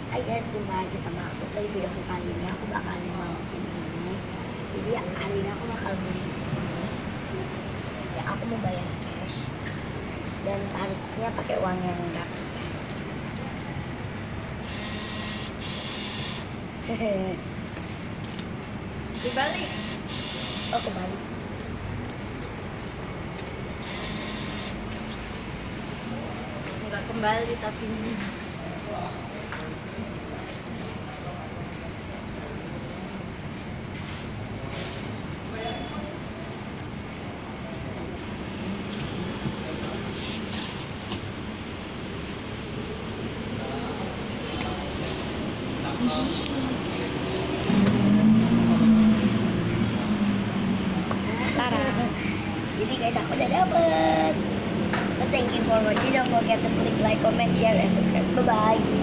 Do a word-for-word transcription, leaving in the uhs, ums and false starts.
Hai guys, jumpa lagi sama aku. So, di video aku kali ini aku bakal nge-unboxing ini. Jadi hari ini aku bakal beli ini. Ya aku mau bayar cash dan harusnya pakai uang yang rapi. Dibalik. Oh, kembali. Enggak kembali tapi Jadi guys, aku udah dapet. So thank you for watching. Don't forget to click like, comment, share, and subscribe. Bye bye.